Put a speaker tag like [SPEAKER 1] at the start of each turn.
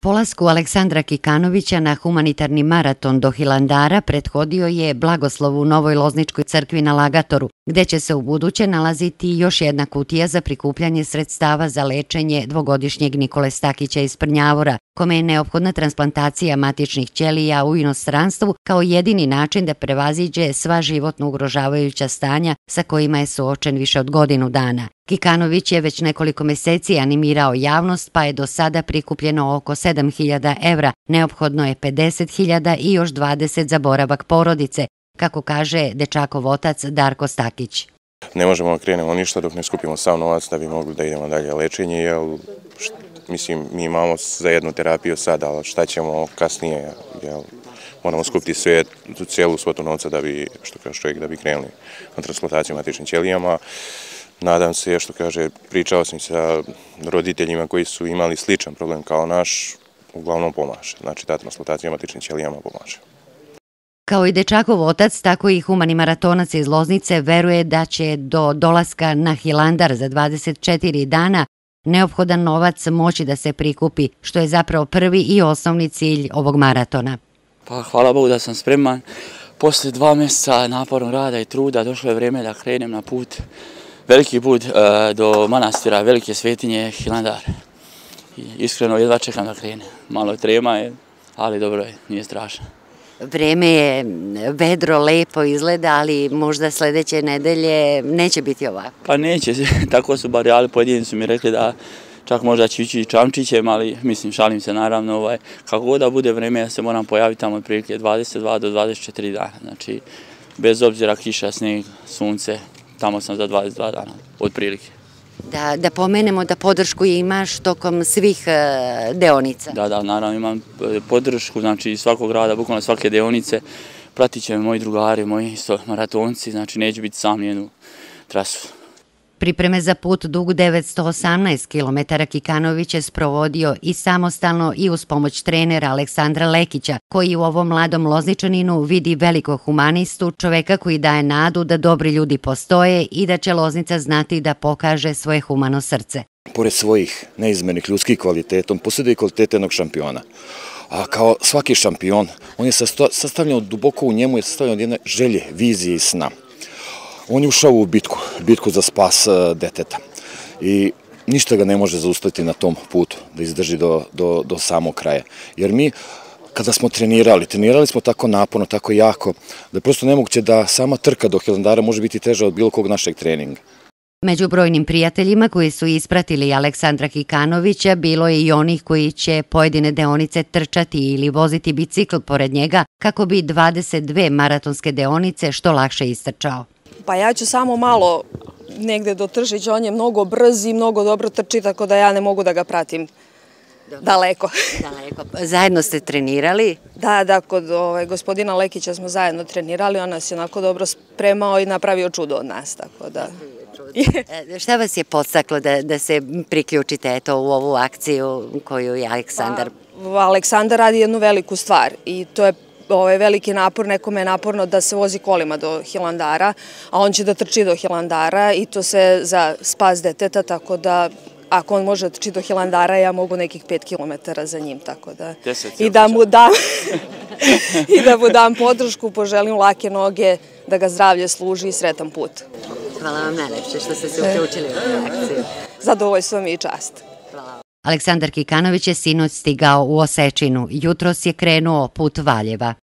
[SPEAKER 1] Polasku Aleksandra Kikanovića na humanitarni maraton do Hilandara prethodio je blagoslov u Novoj Lozničkoj crkvi na Lagatoru, gde će se ubuduće nalaziti još jedna kutija za prikupljanje sredstava za lečenje dvogodišnjeg Nikole Stakića iz Prnjavora, kome je neophodna transplantacija matičnih ćelija u inostranstvu kao jedini način da prevaziđe sva životno ugrožavajuća stanja sa kojima je suočen više od godinu dana. Kikanović je već nekoliko meseci animirao javnost, pa je do sada prikupljeno oko 7.000 evra, neophodno je 50.000 i još 20 za boravak porodice, kako kaže dečakov otac Darko Stakić.
[SPEAKER 2] Ne možemo da krenemo ništa dok ne skupimo sav novac da bi mogli da idemo dalje lečenje, jer mislim, mi imamo za jednu terapiju sada, ali šta ćemo kasnije, jer moramo skupiti cijelu svotu novca da bi, što kaže čovjek, da bi krenuli na transplantaciju matičnim ćelijama. Nadam se, što kaže, pričao sam sa roditeljima koji su imali sličan problem kao naš, uglavnom pomaže. Znači, ta transplantacija matičnim ćelijama pomaže.
[SPEAKER 1] Kao i dečakov otac, tako i humani maratonac iz Loznice veruje da će do dolaska na Hilandar za 24 dana neophodan novac moći da se prikupi, što je zapravo prvi i osnovni cilj ovog maratona.
[SPEAKER 3] Pa hvala Bogu da sam spreman. Posle 2 mjeseca napornog rada i truda došlo je vrijeme da krenem na put, veliki put do manastira Velike svetinje Hilandar. Iskreno jedva čekam da krenem. Malo trema je, ali dobro je, nije strašno.
[SPEAKER 1] Vreme je vedro, lepo izgleda, ali možda sljedeće nedelje neće biti ovako.
[SPEAKER 3] Pa neće, tako su bar ali pojedini su mi rekli da čak možda će ići čamčićem, ali mislim, šalim se naravno, kako god da bude vreme, ja se moram pojaviti tamo otprilike 22 do 24 dana. Znači, bez obzira kiša, snijeg, sunce, tamo sam za 22 dana, otprilike.
[SPEAKER 1] Da pomenemo da podršku imaš tokom svih deonica.
[SPEAKER 3] Da, naravno imam podršku, znači svakog grada, bukvalno svake deonice. Pratit će me moji drugari, moji isto maratonci, znači neće biti sam jednu trasu.
[SPEAKER 1] Pripreme za put dug 918 km Kikanović je sprovodio i samostalno i uz pomoć trenera Aleksandra Lekića, koji u ovom mladom Lozničaninu vidi velikog humanistu, čoveka koji daje nadu da dobri ljudi postoje i da će Loznica znati da pokaže svoje humano srce.
[SPEAKER 4] Pored svojih neizmernih ljudskih kvaliteta, on posjeduje i kvalitete jednog šampiona. A kao svaki šampion, on je sastavljen duboko u njemu, je sastavljen od jedne želje, vizije i sna. On je ušao u bitku za spas deteta i ništa ga ne može zaustaviti na tom putu da izdrži do samog kraja. Jer mi, kada smo trenirali smo tako naporno, tako jako, da je prosto nemoguće da sama trka do Hilandara može biti teža od bilo kog našeg treninga.
[SPEAKER 1] Među brojnim prijateljima koji su ispratili Aleksandra Kikanovića bilo je i onih koji će pojedine deonice trčati ili voziti bicikl pored njega kako bi 22 maratonske deonice što lakše istrčao.
[SPEAKER 5] Pa ja ću samo malo negde do Tršića, on je mnogo brz i mnogo dobro trči, tako da ja ne mogu da ga pratim daleko.
[SPEAKER 1] Zajedno ste trenirali?
[SPEAKER 5] Da, kod gospodina Lekića smo zajedno trenirali, on nas je onako dobro spremao i napravio čudo od nas, tako da...
[SPEAKER 1] Šta vas je podstaklo da se priključite u ovu akciju koju je Aleksandar?
[SPEAKER 5] Aleksandar radi jednu veliku stvar i to je veliki napor, nekome je naporno da se vozi kolima do Hilandara, a on će da trči do Hilandara i to se za spas deteta, tako da ako on može da trči do Hilandara, ja mogu nekih 5 kilometara za njim, tako da... I da mu dam podršku, poželim lake noge, da ga zdravlje služi i sretan put.
[SPEAKER 1] Hvala vam najlepše što ste se uključili u ovu akciju.
[SPEAKER 5] Zadovoljstvo mi i čast.
[SPEAKER 1] Aleksandar Kikanović je sinoć stigao u Osečinu. Jutros je krenuo put Valjeva.